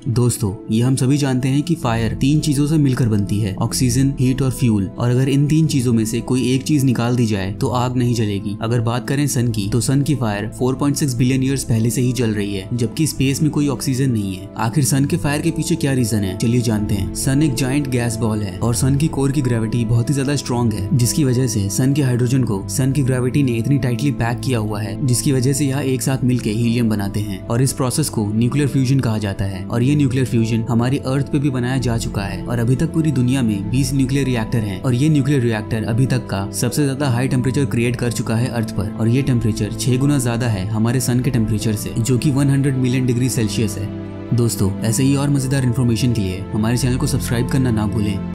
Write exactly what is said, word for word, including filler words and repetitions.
दोस्तों, ये हम सभी जानते हैं कि फायर तीन चीजों से मिलकर बनती है, ऑक्सीजन, हीट और फ्यूल। और अगर इन तीन चीजों में से कोई एक चीज निकाल दी जाए तो आग नहीं जलेगी। अगर बात करें सन की, तो सन की फायर चार पॉइंट छह बिलियन ईयर्स पहले से ही जल रही है, जबकि स्पेस में कोई ऑक्सीजन नहीं है। आखिर सन के फायर के पीछे क्या रीजन है, चलिए जानते हैं। सन एक जायंट गैस बॉल है और सन की कोर की ग्रेविटी बहुत ही ज्यादा स्ट्रॉन्ग है, जिसकी वजह से सन के हाइड्रोजन को सन की ग्रेविटी ने इतनी टाइटली पैक किया हुआ है, जिसकी वजह से यह एक साथ मिलकर हीलियम बनाते हैं। और इस प्रोसेस को न्यूक्लियर फ्यूजन कहा जाता है। और ये न्यूक्लियर फ्यूजन हमारी अर्थ पे भी बनाया जा चुका है और अभी तक पूरी दुनिया में बीस न्यूक्लियर रिएक्टर हैं। और ये न्यूक्लियर रिएक्टर अभी तक का सबसे ज्यादा हाई टेम्परेचर क्रिएट कर चुका है अर्थ पर। और ये टेम्परेचर छह गुना ज्यादा है हमारे सन के टेम्परेचर से, जो कि सौ मिलियन डिग्री सेल्सियस है। दोस्तों, ऐसे ही और मजेदार इन्फॉर्मेशन के लिए हमारे चैनल को सब्सक्राइब करना ना भूलें।